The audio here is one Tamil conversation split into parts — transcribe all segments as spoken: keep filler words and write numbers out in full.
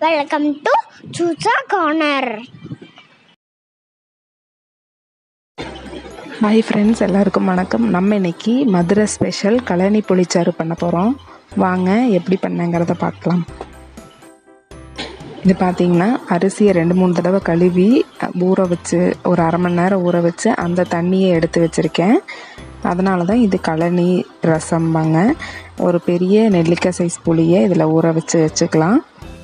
வெல்கம் டு சூசா கார்னர். ஹாய் ஃப்ரெண்ட்ஸ், எல்லாருக்கும் வணக்கம். நம்ம இன்னைக்கு மதுரை ஸ்பெஷல் கழனி புளிச்சாறு பண்ண போகிறோம். வாங்க எப்படி பண்ணங்கிறத பார்க்கலாம். இது பார்த்திங்கன்னா அரிசியை ரெண்டு மூணு தடவை கழுவி ஊற வச்சு ஒரு அரை மணி நேரம் ஊற வச்சு அந்த தண்ணியை எடுத்து வச்சுருக்கேன். அதனால தான் இது கழனி ரசம்பாங்க. ஒரு பெரிய நெல்லிக்காய் சைஸ் புளியை இதில் ஊற வச்சு வச்சுக்கலாம்.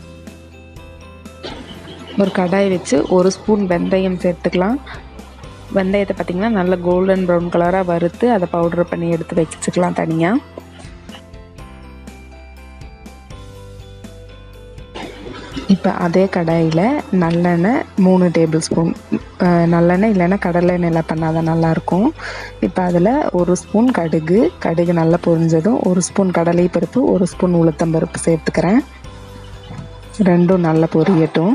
ஒரு கடாய் வச்சு ஒரு ஸ்பூன் வெந்தயம் சேர்த்துக்கலாம். வெந்தயத்தை பார்த்திங்கன்னா நல்ல கோல்டன் ப்ரௌன் கலராக வறுத்து அதை பவுடர் பண்ணி எடுத்து வச்சுக்கலாம் தனியாக. இப்போ அதே கடாயில் நல்லெண்ணெய் மூணு டேபிள் ஸ்பூன், நல்லெண்ணெய் இல்லைன்னா கடலை எண்ணெயில் பண்ணால் தான் நல்லாயிருக்கும். இப்போ அதில் ஒரு ஸ்பூன் கடுகு, கடுகு நல்லா பொரிஞ்சதும் ஒரு ஸ்பூன் கடலை பருப்பு, ஒரு ஸ்பூன் உளுத்தம்பருப்பு சேர்த்துக்கிறேன். ரெண்டும் நல்லா பொரியட்டும்.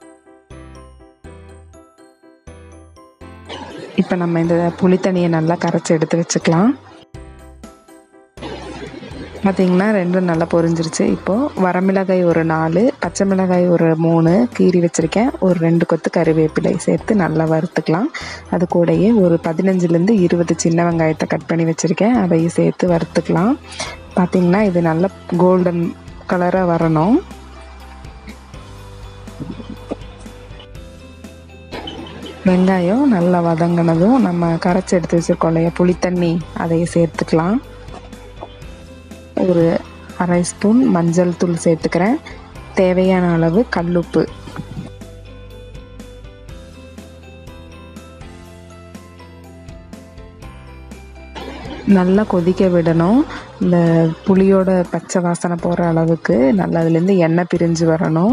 இப்போ நம்ம இந்த புளித்தண்ணியை நல்லா கரைச்சி எடுத்து வச்சுக்கலாம். பார்த்திங்கன்னா ரெண்டும் நல்லா பொரிஞ்சிருச்சு. இப்போது வரமிளகாய் ஒரு நாலு, பச்சை மிளகாய் ஒரு மூணு கீரி வச்சுருக்கேன். ஒரு ரெண்டு கொத்து கறிவேப்பிலை சேர்த்து நல்லா வறுத்துக்கலாம். அது கூடயே ஒரு பதினஞ்சுலேருந்து இருபது சின்ன வெங்காயத்தை கட் பண்ணி வச்சுருக்கேன், அதையும் சேர்த்து வறுத்துக்கலாம். பார்த்திங்கன்னா இது நல்லா கோல்டன் கலராக வரணும். வெங்காயம் நல்லா வதங்கினதும் நம்ம கரைச்சி எடுத்து வச்சுருக்கோம் இல்லையா புளித்தண்ணி, அதையும் சேர்த்துக்கலாம். ஒரு அரை ஸ்பூன் மஞ்சள் தூள் சேர்த்துக்கிறேன். தேவையான அளவு கல்லுப்பு. நல்லா கொதிக்க விடணும். இந்த புளியோட பச்சை வாசனை போகிற அளவுக்கு நல்லா அதுலேருந்து எண்ணெய் பிரிஞ்சு வரணும்.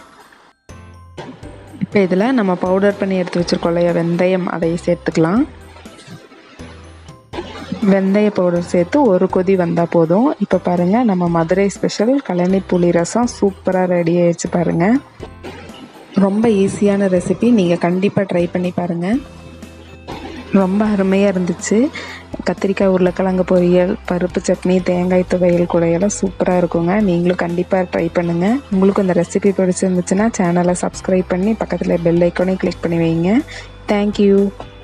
இப்போ இதில் நம்ம பவுடர் பண்ணி எடுத்து வச்சுருக்கோம் இல்லையா வெந்தயம், அதையும் சேர்த்துக்கலாம். வெந்தய பவுடர் சேர்த்து ஒரு கொதி வந்தால் போதும். இப்போ பாருங்கள், நம்ம மதுரை ஸ்பெஷல் கழனி புளி ரசம் சூப்பராக ரெடி ஆயிடுச்சு பாருங்கள். ரொம்ப ஈஸியான ரெசிபி, நீங்கள் கண்டிப்பாக ட்ரை பண்ணி பாருங்கள். ரொம்ப அருமையாக இருந்துச்சு. கத்திரிக்காய் உருளைக்கிழங்கு பொரியல், பருப்பு சட்னி, தேங்காய் துவையல் கூடையெல்லாம் சூப்பராக இருக்குங்க. நீங்களும் கண்டிப்பாக ட்ரை பண்ணுங்கள். உங்களுக்கு இந்த ரெசிபி பிடிச்சிருந்துச்சுன்னா சேனலை சப்ஸ்கிரைப் பண்ணி பக்கத்தில் பெல் ஐக்கானே கிளிக் பண்ணி வைங்க. தேங்க்யூ.